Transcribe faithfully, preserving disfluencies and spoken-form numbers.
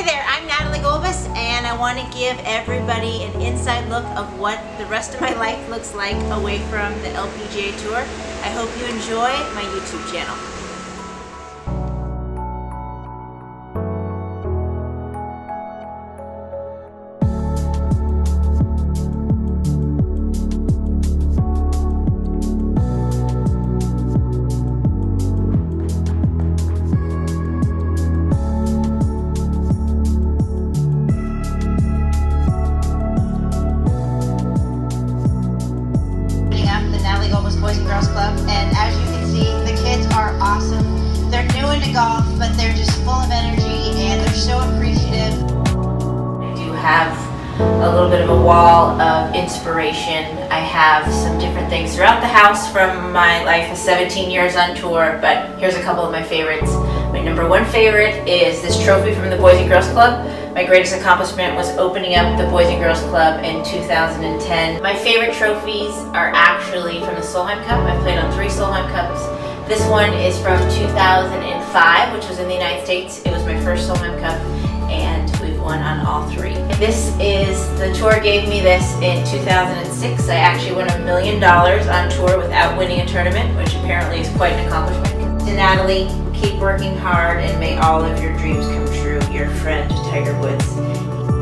there, I'm Natalie Gulbis, and I want to give everybody an inside look of what the rest of my life looks like away from the L P G A Tour. I hope you enjoy my YouTube channel. Boys and Girls Club, and as you can see, the kids are awesome. They're new into golf, but they're just full of energy and they're so appreciative. I do have a little bit of a wall of inspiration. I have some different things throughout the house from my life of seventeen years on tour, but here's a couple of my favorites. My number one favorite is this trophy from the Boys and Girls Club. My greatest accomplishment was opening up the Boys and Girls Club in two thousand ten. My favorite trophies are actually from the Solheim Cup. I've played on three Solheim Cups. This one is from two thousand five, which was in the United States. It was my first Solheim Cup, and we've won on all three. This is, the tour gave me this in two thousand six. I actually won a million dollars on tour without winning a tournament, which apparently is quite an accomplishment. To Natalie, keep working hard and may all of your dreams come true. Your friend, Tiger Woods.